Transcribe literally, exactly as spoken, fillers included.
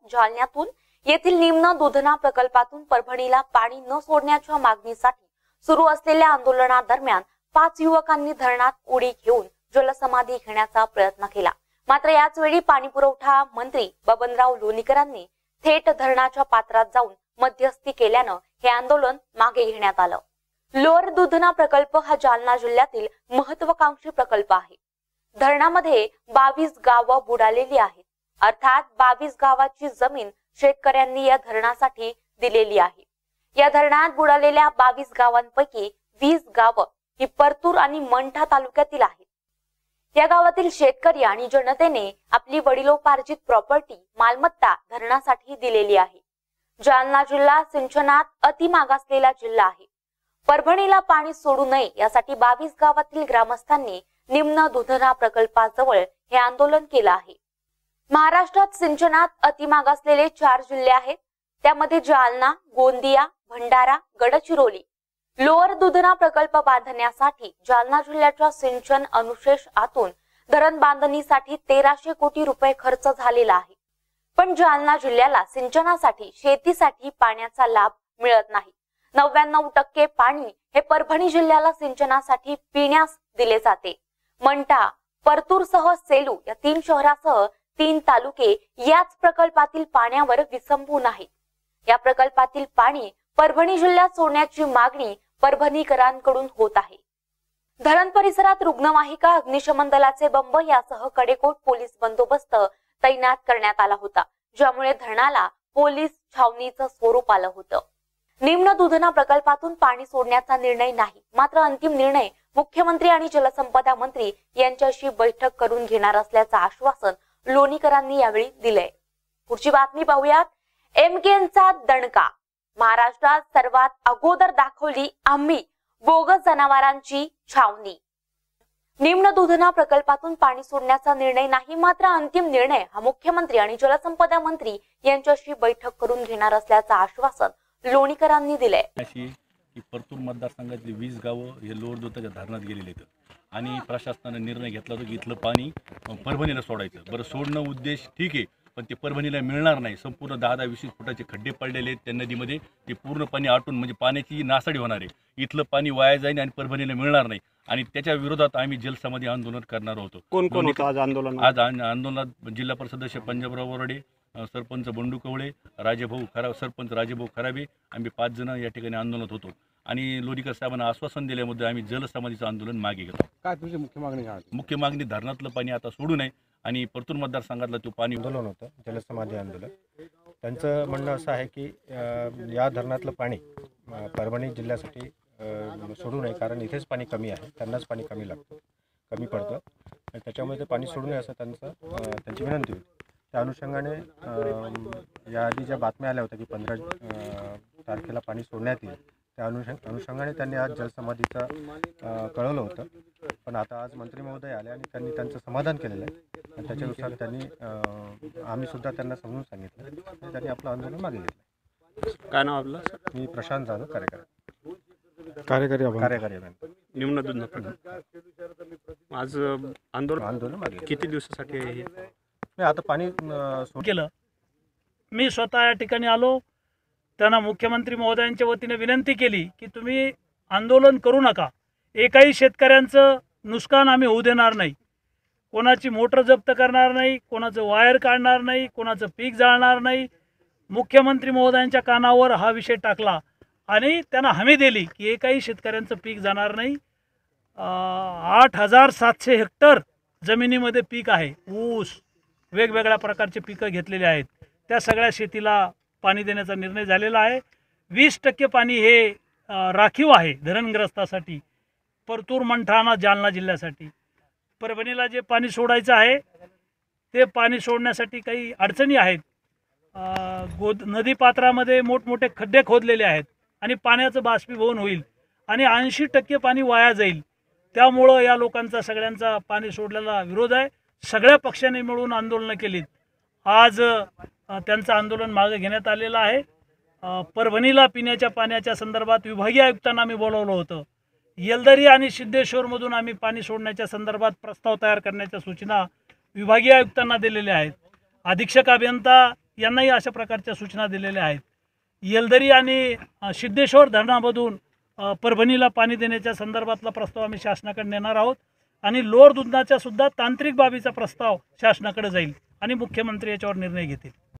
जालन्यातून येथील निम्न दुधना प्रकल्पातून परभणीला पाणी न सोडण्याच्या मागणीसाठी सुरू असलेल्या आंदोलनादरम्यान पाच युवकांनी धरणात उडी घेऊन जलसमाधी घेण्याचा प्रयत्न केला। मात्र याच वेळी पाणी पुरवठा मंत्री बबनराव लोणीकरांनी थेट धरणाच्या पात्रात जाऊन मध्यस्थी केल्यानं हे आंदोलन मागे घेण्यात आलं। लोअर दुधना प्रकल्प हा जालना जिल्ह्यातील महत्वाकांक्षी प्रकल्प आहे। धरणामध्ये बावीस गावं बुडालेली आहेत, अर्थात बावीस गावाची जमीन शेतकऱ्यांनी या धरणासाठी दिलेली आहे। या धरणात बुडालेल्या बावीस गावांपैकी वीस गावं ही परतूर आणि मंठा तालुक्यातील आहेत। या गावातील शेतकरी आणि जनतेने आपली वडिलोपार्जित प्रॉपर्टी मालमत्ता धरणासाठी दिलेली आहे। जालना जिल्हा सिंचनात अति मागासलेला जिल्हा आहे। परभणीला पाणी सोडू नये यासाठी बावीस गावातील ग्रामस्थांनी निम्न दुधना प्रकल्पाजवळ हे आंदोलन केलं आहे। महाराष्ट्रात सिंचनात अति मागासलेले चार जिल्हे आहेत, त्यामध्ये जालना, गोंदिया, भंडारा, गडचिरोली। लोअर दुधना प्रकल्प बांधण्यासाठी जालना जिल्ह्याच्या सिंचन अनुशेष आतून धरण बांधणीसाठी तेराशे कोटी रुपये खर्च झालेला आहे, पण जालना जिल्ह्याला सिंचनासाठी शेतीसाठी पाण्याचा लाभ मिळत नाही। नव्याण्णव टक्के पाणी हे परभणी जिल्ह्याला सिंचनासाठी पिण्यास दिले जाते। मंठा, परतूरसह सेलू या तीन शहरासह तीन तालुके याच प्रकल्पातील पाण्यावर विसंबून आहेत। या प्रकल्पातील पाणी परभणी जिल्ह्यात सोडण्याची मागणी परभणीकरांकडून होत आहे। धरण परिसरात रुग्णवाहिका, अग्निशमन दलाचे बंब यासह कडेकोट पोलीस बंदोबस्त तैनात करण्यात आला होता, ज्यामुळे धरणाला पोलीस छावणीचं स्वरूप आलं होतं। निम्न दुधना प्रकल्पातून पाणी सोडण्याचा निर्णय नाही, मात्र अंतिम निर्णय मुख्यमंत्री आणि जलसंपदा मंत्री यांच्याशी बैठक करून घेणार असल्याचं आश्वासन लोणीकरांनी यावेळी दिलंय। पुढची बातमी पाहूयात। एमकेचा दणका, महाराष्ट्रात सर्वात अगोदर दाखवली आम्ही बोगस जनावरांची छावणी। निम्न दुधना प्रकल्पातून पाणी सोडण्याचा निर्णय नाही, मात्र अंतिम निर्णय हा मुख्यमंत्री आणि जलसंपदा मंत्री यांच्याशी बैठक करून घेणार असल्याचं आश्वासन लोणीकरांनी दिलंय। की परतूर मतदारसंघातली वीस गावं हे लोअर दुधनाच्या धरणात गेलेले आहेत आणि प्रशासनाने निर्णय घेतला होता की इथलं पाणी परभणीला सोडायचं। बरं, सोडणं उद्देश ठीक आहे, पण ते परभणीला मिळणार नाही। संपूर्ण दहा दहा वीस वीस फुटाचे खड्डे पडलेले आहेत त्या नदीमध्ये, ते पूर्ण पाणी आटून म्हणजे पाण्याची नासाडी होणार आहे। इथलं पाणी वाया जाईल आणि परभणीला मिळणार नाही आणि त्याच्या विरोधात आम्ही जलसमाधी आंदोलन करणार होतो। कोण कोण होतं आज आंदोलन? आज आंदोलनात जिल्हा परिषद सदस्य पंजाबराव वरडे, सरपंच बंडू कवळे, राजेभाऊ खरा सरपंच राजेभाऊ खराबे, आम्ही पाच जण या ठिकाणी आंदोलनात होतो आणि लोणीकर साहेबांना आश्वासन दिल्यामुळे आम्ही जलसमाधीचं आंदोलन मागे घेतो। काय तुझी मुख्य मागणी काय? मुख्य मागणी धरणातलं पाणी आता सोडू नये आणि परतूर मतदारसंघातलं तो पाणी आंदोलन होतं, जलसमाधी आंदोलन। त्यांचं म्हणणं असं आहे की या धरणातलं पाणी परभणी जिल्ह्यासाठी सोडू नये, कारण इथेच पाणी कमी आहे, त्यांनाच पाणी कमी लागतं, कमी पडतं आणि त्याच्यामुळे ते पाणी सोडू नये असं त्यांचं त्यांची विनंती होती। त्या अनुषंगाने याआधी ज्या बातम्या आल्या होत्या की पंधरा तारखेला पाणी सोडण्यात येईल, त्या अनुषंग अनुषंगाने त्यांनी आज जलसमाधीचं कळवलं होतं, पण आता आज मंत्री महोदय आले आणि त्यांनी त्यांचं समाधान केलेलं आहे आणि त्याच्यानुसार त्यांनी आम्ही सुद्धा त्यांना समजून सांगितलं आणि त्यांनी आपलं आंदोलन मागे घेतलं। काय नाव आपलं? मी प्रशांत जाधव, कार्यकारी कार्यकारी कार्यकारी निम्न दुधना। आज आंदोलन आंदोलन मागे किती दिवसासाठी आहे? नाही, आता पाणी केलं। मी स्वतः या ठिकाणी आलो, त्यांना मुख्यमंत्री महोदयांच्या वतीने विनंती केली की तुम्ही आंदोलन करू नका, एकाही शेतकऱ्यांचं नुकसान आम्ही होऊ देणार नाही, कोणाची मोटर जप्त करणार नाही, कोणाचं वायर काढणार नाही, कोणाचं पीक जाळणार नाही। मुख्यमंत्री महोदयांच्या कानावर हा विषय टाकला आणि त्यांना हमी दिली की एकाही शेतकऱ्यांचं पीक जाणार नाही। आठ हजार सातशे हेक्टर जमिनीमध्ये पीक आहे, ऊस, वेगवेगळ्या प्रकारचे पिकं घेतलेले आहेत, त्या सगळ्या शेतीला पाणी देण्याचा निर्णय झालेला आहे। वीस टक्के पाणी हे राखीव आहे धरणग्रस्तासाठी, परतूर, मंठा, जालना जिल्ह्यासाठी। परभणीला जे पाणी सोडायचं आहे ते पाणी सोडण्यासाठी काही अडचणी आहेत। गोद नदीपात्रामध्ये मोठमोठे खड्डे खोदलेले आहेत आणि पाण्याचं बाष्पीभवन होईल आणि ऐंशी टक्के पाणी वाया जाईल। त्यामुळं या लोकांचा सगळ्यांचा पाणी सोडल्याला विरोध आहे। सगळ्या पक्षांनी मिळून आंदोलनं केलीत। आज त्यांचं आंदोलन मागे घेण्यात आलेलं आहे। परभणीला पिण्याच्या पाण्याच्या संदर्भात विभागीय आयुक्तांना आम्ही बोलावलं होतं। येलदरी आणि सिद्धेश्वरमधून आम्ही पाणी सोडण्याच्या संदर्भात प्रस्ताव तयार करण्याच्या सूचना विभागीय आयुक्तांना दिलेल्या आहेत। अधीक्षक अभियंता यांनाही अशा प्रकारच्या सूचना दिलेल्या आहेत. येलदरी आणि अ, सिद्धेश्वर धरणामधून अ, परभणीला पाणी देण्याच्या संदर्भातला प्रस्ताव आम्ही शासनाकडे नेणार आहोत आणि लोअर दुधनाच्या सुद्धा तांत्रिक बाबीचा प्रस्ताव शासनाकडे जाईल आणि मुख्यमंत्री याच्यावर निर्णय घेतील.